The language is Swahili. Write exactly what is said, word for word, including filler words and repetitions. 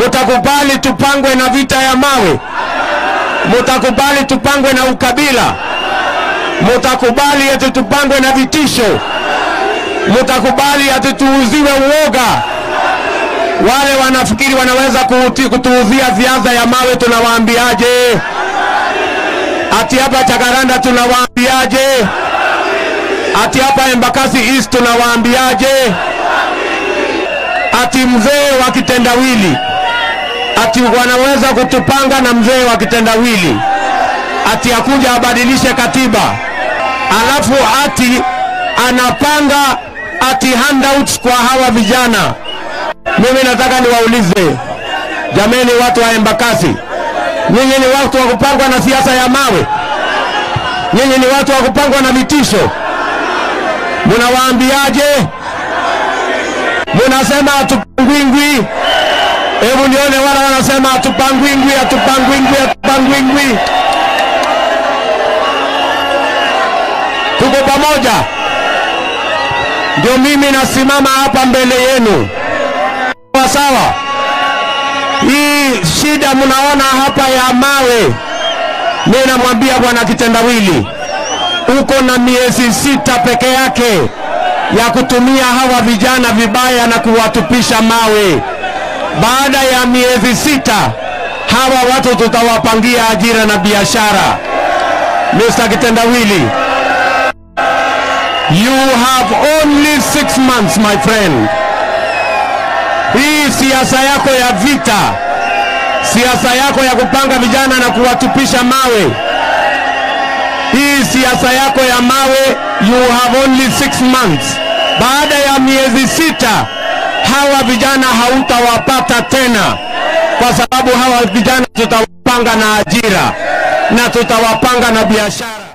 Mutakubali tupangwe na vita ya mawe? Mutakubali tupangwe na ukabila? Mutakubali ati tupangwe na vitisho? Mutakubali ati tuuziwe uoga? Wale wanafikiri wanaweza kutuuzia viaza ya mawe, tunawaambiaje? Ati hapa Jacaranda tunawaambiaje? Ati hapa Embakasi East tunawaambiaje? Ati mzee wa kitendawili, ati wanaweza kutupanga na mzee wa kitendawili, ati akuja abadilishe katiba, alafu ati anapanga ati handouts kwa hawa vijana. Mimi nataka niwaulize, jameni watu wa Embakasi, nyinyi ni watu wa kupangwa na siasa ya mawe? Nyinyi ni watu wa kupangwa na vitisho? Munawaambiaje? Munasema atupangwingwi. Hebu nione wala wanasema atupangwingwi, atupangwingwi, atupangwingwi. Tuko pamoja. Ndio mimi nasimama hapa mbele yenu. Sawa? Hii shida mnaona hapa ya mawe, mimi namwambia bwana kitendawili, uko na miezi sita peke yake ya kutumia hawa vijana vibaya na kuwatupisha mawe. Baada ya miezi sita, hawa watu tutawapangia ajira na biashara. Mister Kitendawili, you have only six months, my friend. Hii siasa yako ya vita, siasa yako ya kupanga vijana na kuwatupisha mawe, hii siasa yako ya mawe, you have only six months. Baada ya miezi sita, hawa vijana hautawapata tena, kwa sababu hawa vijana tutawapanga na ajira na tutawapanga na biashara.